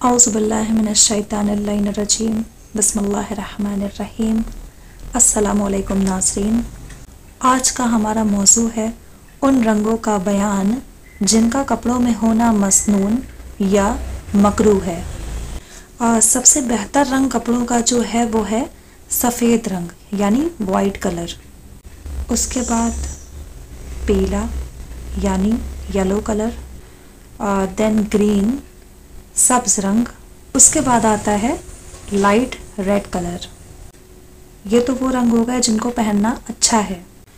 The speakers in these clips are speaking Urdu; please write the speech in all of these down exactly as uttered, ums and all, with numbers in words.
اعوذ باللہ من الشیطان اللعین الرجیم بسم اللہ الرحمن الرحیم۔ السلام علیکم ناظرین، آج کا ہمارا موضوع ہے ان رنگوں کا بیان جن کا کپڑوں میں ہونا مسنون یا مکروہ ہے۔ آ, سب سے بہتر رنگ کپڑوں کا جو ہے وہ ہے سفید رنگ یعنی وائٹ کلر، اس کے بعد پیلا یعنی یلو کلر، دین گرین سبز رنگ، اس کے بعد آتا ہے لائٹ ریڈ کلر۔ یہ تو وہ رنگ ہو گئے جن کو پہننا اچھا ہے۔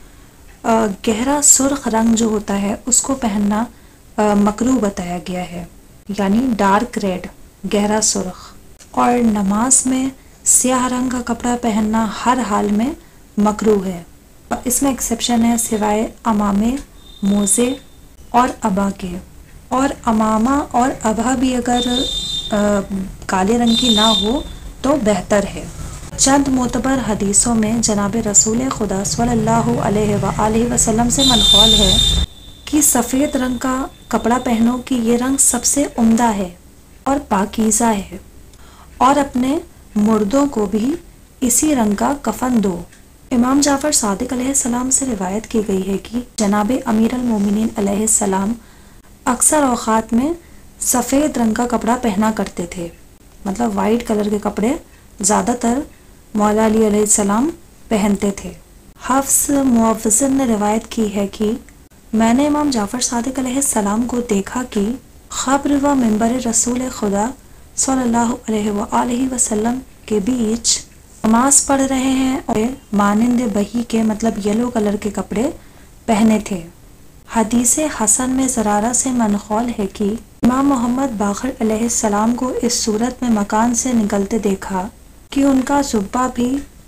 آ, گہرا سرخ رنگ جو ہوتا ہے اس کو پہننا آ, مکروہ بتایا گیا ہے، یعنی ڈارک ریڈ گہرا سرخ۔ اور نماز میں سیاہ رنگ کا کپڑا پہننا ہر حال میں مکروہ ہے، اس میں ایکسیپشن ہے سوائے امامے، موزے اور ابا کے۔ اور امامہ اور ابا بھی اگر آ, کالے رنگ کی نہ ہو تو بہتر ہے۔ چند معتبر حدیثوں میں جناب رسول خدا صلی اللہ علیہ وآلہ وسلم سے منقول ہے کہ سفید رنگ کا کپڑا پہنو کہ یہ رنگ سب سے عمدہ ہے اور پاکیزہ ہے، اور اپنے مردوں کو بھی اسی رنگ کا کفن دو۔ امام جعفر صادق علیہ السلام سے روایت کی گئی ہے کہ جناب امیر المومنین علیہ السلام اکثر اوقات میں سفید رنگ کا کپڑا پہنا کرتے تھے، مطلب وائٹ کلر کے کپڑے زیادہ تر مولا علی علیہ السلام پہنتے تھے۔ حفص معوذن نے روایت کی ہے کہ میں نے امام جعفر صادق علیہ السلام کو دیکھا کہ قبر و منبر رسول خدا صلی اللہ علیہ وآلہ وسلم کے بیچ نماز پڑھ رہے ہیں اور مانند بہی کے مطلب یلو کلر کے کپڑے پہنے تھے۔ حدیث حسن میں زرارہ سے منقول ہے کہ امام محمد باقر علیہ السلام کو اس صورت میں مکان سے نکلتے دیکھا کہ ان کا جبہ بھی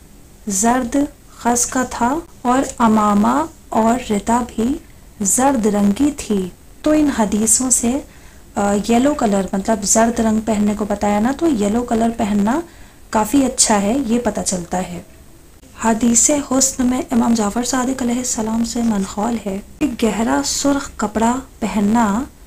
زرد خز کا تھا اور امامہ اور ردا بھی زرد رنگ کی تھی۔ تو ان حدیثوں سے یلو کلر مطلب زرد رنگ پہننے کو بتایا نا، تو یلو کلر پہننا کافی اچھا ہے یہ پتہ چلتا ہے۔ حدیث حسن میں امام جعفر صادق علیہ السلام سے منقول ہے کہ گہرا سرخ کپڑا پہننا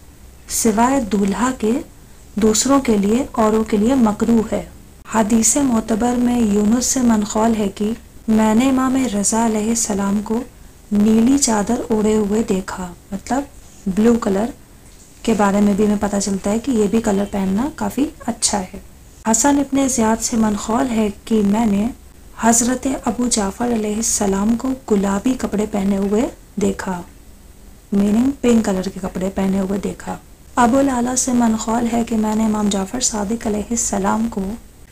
سوائے دولہا کے دوسروں کے لیے اوروں کے لیے مکروہ ہے۔ حدیث معتبر میں یونس سے منقول ہے کہ میں نے امام رضا علیہ السلام کو نیلی چادر اوڑھے ہوئے دیکھا، مطلب بلو کلر کے بارے میں بھی ہمیں پتہ چلتا ہے کہ یہ بھی کلر پہننا کافی اچھا ہے۔ حسن ابن زیاد سے منقول ہے کہ میں نے حضرت ابو جعفر علیہ السلام کو گلابی کپڑے پہنے ہوئے دیکھا، میننگ پنک کلر کے کپڑے پہنے ہوئے دیکھا۔ ابو العلا سے منقول ہے کہ میں نے امام جعفر صادق علیہ السلام کو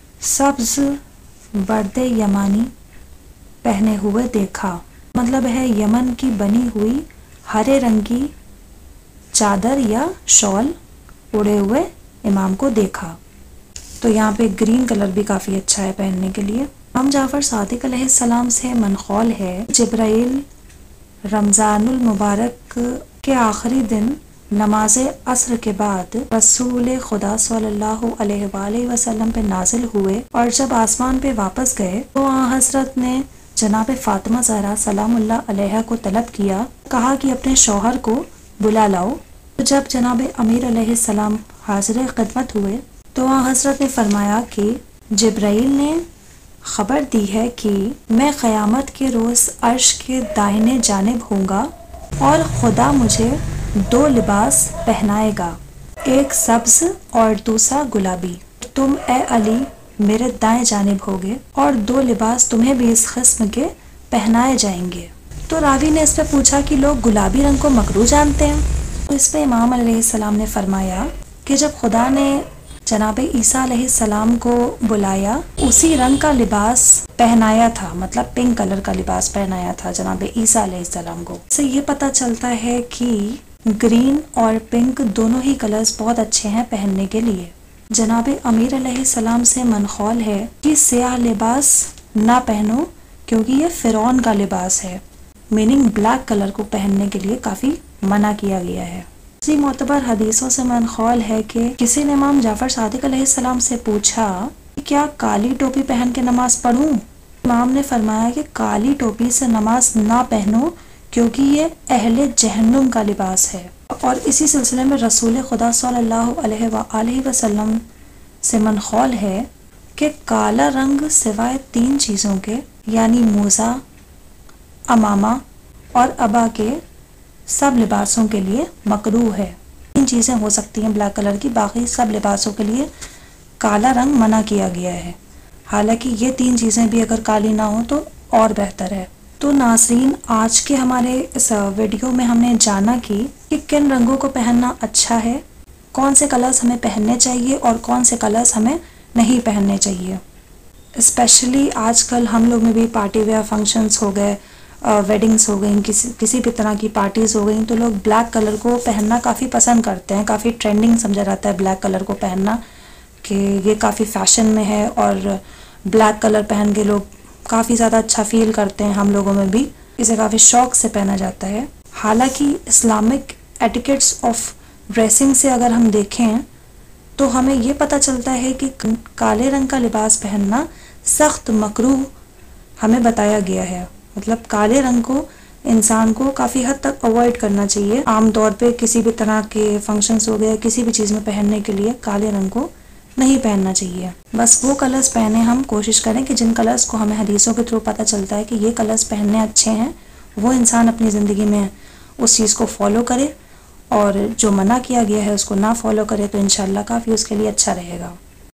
سبز برد یمانی پہنے ہوئے دیکھا، مطلب ہے یمن کی بنی ہوئی ہرے رنگ کی چادر یا شال اوڑھے ہوئے امام کو دیکھا۔ تو یہاں پہ گرین کلر بھی کافی اچھا ہے پہننے کے لیے۔ امام جعفر صادق علیہ السلام سے منقول ہے جبرائیل رمضان المبارک کے آخری دن نماز عصر کے بعد رسول خدا صلی اللہ علیہ وآلہ وسلم پہ نازل ہوئے، اور جب آسمان پہ واپس گئے تو آن حضرت نے جناب فاطمہ زہرا سلام اللہ علیہ کو طلب کیا، کہا کہ اپنے شوہر کو بلا لاؤ۔ جب جناب امیر علیہ السلام حاضر خدمت ہوئے تو آن حضرت نے فرمایا کہ جبرائیل نے خبر دی ہے کہ میں قیامت کے روز عرش کے دائنے جانب ہوں گا اور خدا مجھے دو لباس پہنائے گا، ایک سبز اور دوسرا گلابی۔ تم اے علی میرے دائیں جانب ہوگے اور دو لباس تمہیں بھی اس قسم کے پہنائے جائیں گے۔ تو راوی نے اس پہ پوچھا کہ لوگ گلابی رنگ کو مکروہ جانتے ہیں؟ تو اس پہ امام علیہ السلام نے فرمایا کہ جب خدا نے جناب عیسیٰ علیہ السلام کو بلایا اسی رنگ کا لباس پہنایا تھا، مطلب پنک کلر کا لباس پہنایا تھا جناب عیسیٰ علیہ السلام کو۔ اس سے یہ پتہ چلتا ہے کہ گرین اور پنک دونوں ہی کلرز بہت اچھے ہیں پہننے کے لیے۔ جناب امیر علیہ السلام سے منقول ہے کہ سیاہ لباس نہ پہنو کیونکہ یہ فرعون کا لباس ہے، میننگ بلیک کلر کو پہننے کے لیے کافی منع کیا گیا ہے۔ اسی معتبر حدیثوں سے منقول ہے کہ کسی نے امام جعفر صادق علیہ السلام سے پوچھا کہ کیا کالی ٹوپی پہن کے نماز پڑھوں؟ امام نے فرمایا کہ کالی ٹوپی سے نماز نہ پہنو کیونکہ یہ اہل جہنم کا لباس ہے۔ اور اسی سلسلے میں رسول خدا صلی اللہ علیہ وآلہ وسلم سے منقول ہے کہ کالا رنگ سوائے تین چیزوں کے یعنی موزہ، امامہ اور ابا کے سب لباسوں کے لیے مکروہ ہے۔ تین چیزیں ہو سکتی ہیں بلیک کلر کی، باقی سب لباسوں کے لیے کالا رنگ منع کیا گیا ہے، حالانکہ یہ تین چیزیں بھی اگر کالی نہ ہوں تو اور بہتر ہے۔ تو ناظرین، آج کے ہمارے اس ویڈیو میں ہم نے جانا کی کہ کن رنگوں کو پہننا اچھا ہے، کون سے کلرز ہمیں پہننے چاہیے اور کون سے کلرز ہمیں نہیں پہننے چاہیے۔ اسپیشلی آج کل ہم لوگ میں بھی پارٹی ویئر فنکشنز ہو گئے، ویڈنگز ہو گئیں، کسی کسی بھی طرح کی پارٹیز ہو گئیں، تو لوگ بلیک کلر کو پہننا کافی پسند کرتے ہیں، کافی ٹرینڈنگ سمجھا جاتا ہے بلیک کلر کو پہننا کہ یہ کافی فیشن میں ہے، اور بلیک کلر پہن کے لوگ کافی زیادہ اچھا فیل کرتے ہیں، ہم لوگوں میں بھی اسے کافی شوق سے پہنا جاتا ہے۔ حالانکہ اسلامک ایٹیکٹس آف ڈریسنگ سے اگر ہم دیکھیں تو ہمیں یہ پتہ چلتا ہے کہ کالے رنگ کا لباس پہننا سخت مکروہ ہمیں بتایا گیا ہے، مطلب کالے رنگ کو انسان کو کافی حد تک اوائڈ کرنا چاہیے۔ عام طور پہ کسی بھی طرح کے فنکشنز ہو گئے، کسی بھی چیز میں پہننے کے لیے کالے رنگ کو نہیں پہننا چاہیے۔ بس وہ کلرز پہنے، ہم کوشش کریں کہ جن کلرز کو ہمیں حدیثوں کے تھرو پتہ چلتا ہے کہ یہ کلرز پہننے اچھے ہیں، وہ انسان اپنی زندگی میں اس چیز کو فالو کرے، اور جو منع کیا گیا ہے اس کو نہ فالو کرے، تو انشاءاللہ کافی اس کے لیے اچھا رہے گا۔